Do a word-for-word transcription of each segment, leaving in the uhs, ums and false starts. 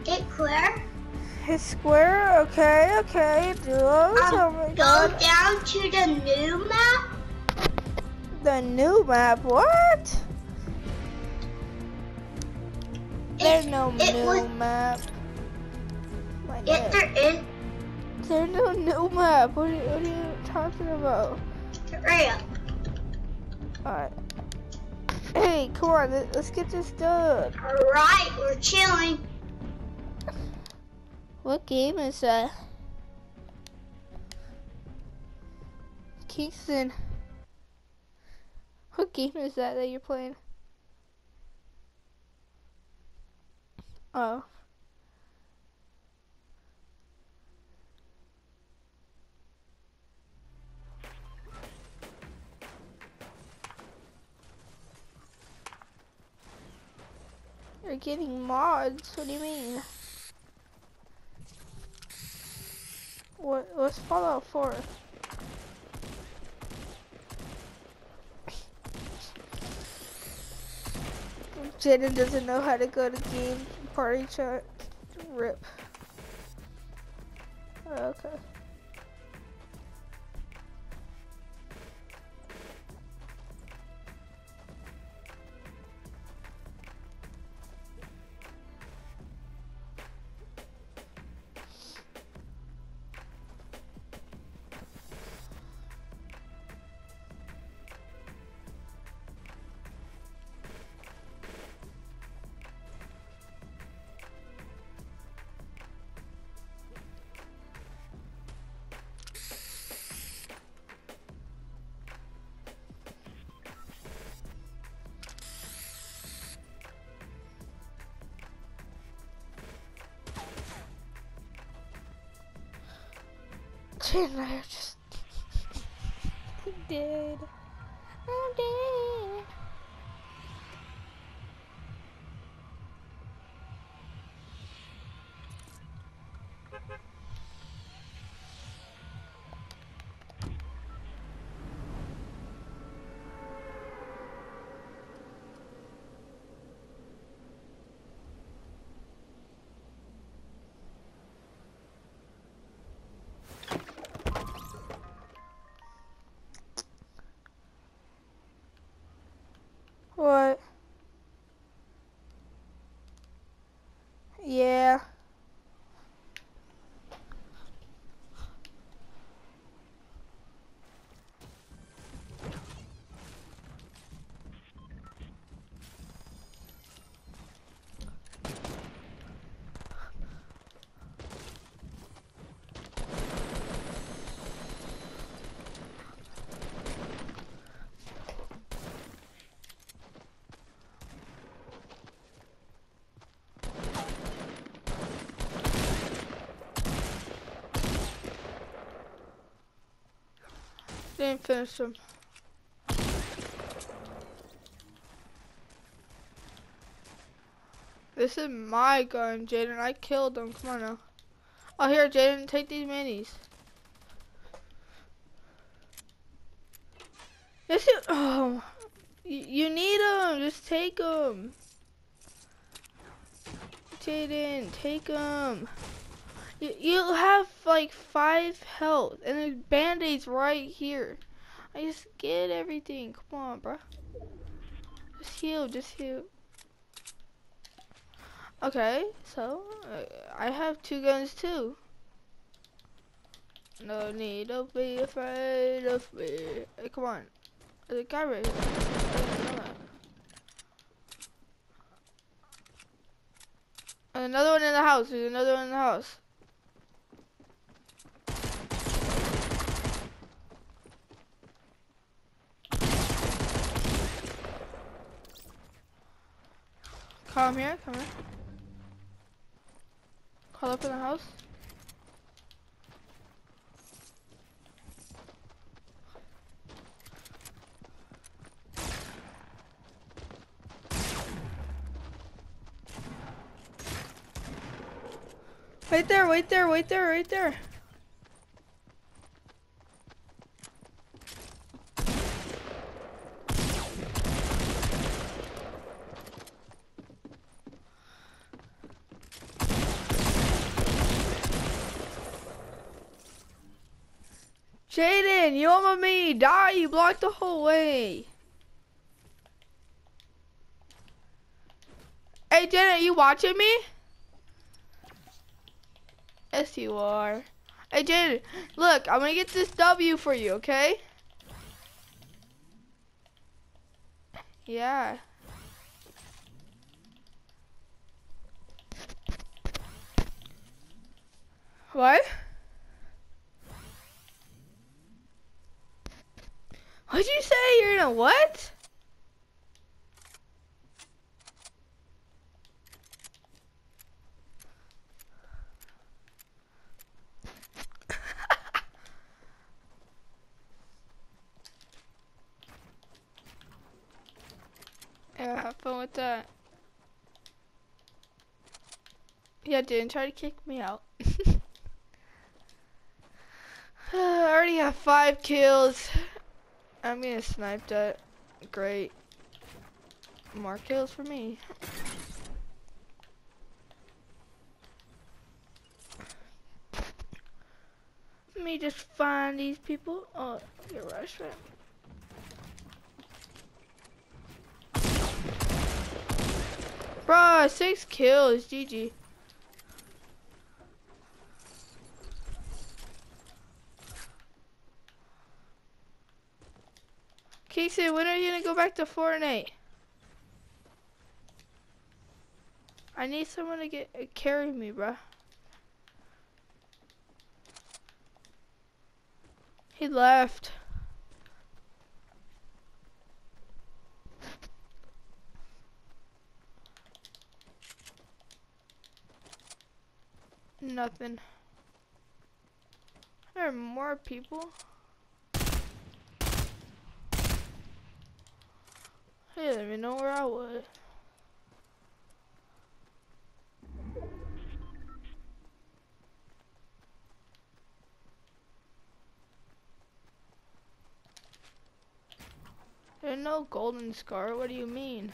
It's square. It's square? Okay, okay. Dude, oh my Go god. down to the new map. The new map? What? There's no it new was, map. My It neck. there is. There's no new map. What are you, what are you talking about? Hurry up. Alright. Hey, come on. let- Let's get this done. Alright, we're chilling. What game is that? Kingston. What game is that that you're playing? Oh. You're getting mods? What do you mean? What? What's Fallout four? Jaden doesn't know how to go to game party chat. Rip. Okay. Jaden and I are just dead. I'm dead. What? Yeah. Didn't finish him. This is my gun, Jaden. I killed him. Come on now. Oh, here, Jaden. Take these minis. This is. Oh. You, you need them. Just take them. Jaden, take them. You, you have like five health. And there's band-aids right here. I just get everything. Come on, bro. Just heal. Just heal. Okay, so uh, I have two guns too. No need to be afraid of me. Hey, come on. There's a guy right here. And another one in the house. There's another one in the house. Come here, come here. Call up in the house. Wait there, wait there, wait there, right there. Jaden, you almost made me die. You blocked the whole way. Hey, Jaden, are you watching me? Yes, you are. Hey, Jaden, look, I'm gonna get this W for you, okay? Yeah. What? What'd you say? You're in a what? Yeah, have fun with that. Yeah, dude, try to kick me out. I already have five kills. I'm gonna snipe that. Great. More kills for me. Let me just find these people. Oh, you're rush right. Bruh, six kills, G G. Casey, when are you gonna go back to Fortnite? I need someone to get uh, carry me, bruh. He left. Nothing. There are more people. He didn't even know where I was. There's no golden scar. What do you mean?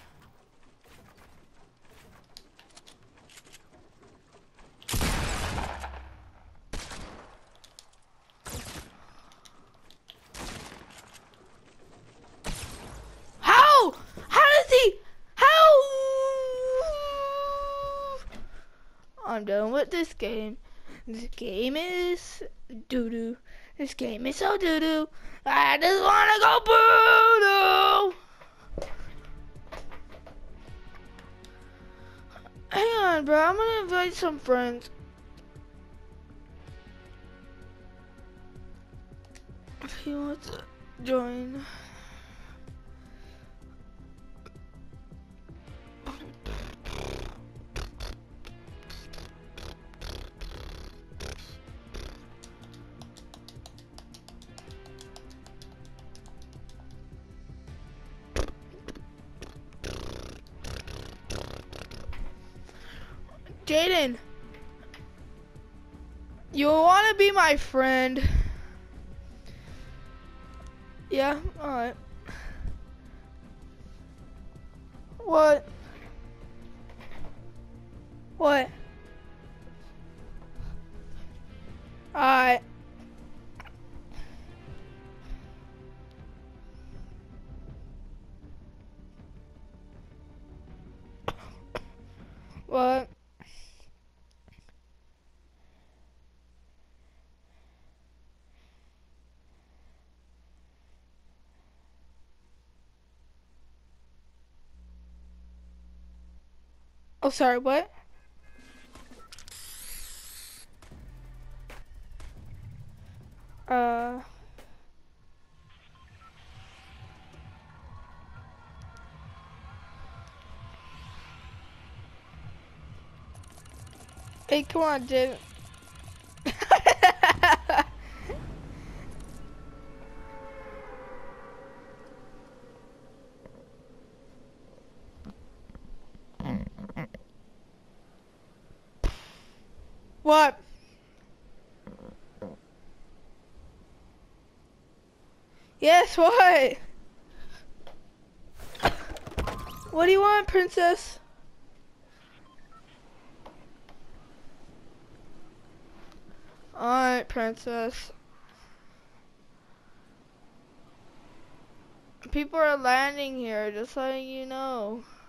How? How does he? How? I'm done with this game. This game is doo doo. This game is so doo doo. I just wanna go boo doo. Hang on, bro. I'm gonna invite some friends. If he wants to join. Jaden, you want to be my friend? Yeah, alright. What? What? Alright. What? Oh, sorry, what? Uh... Hey, come on, Jaden. What? Yes, what? What do you want, princess? Alright, princess. People are landing here, just letting you know.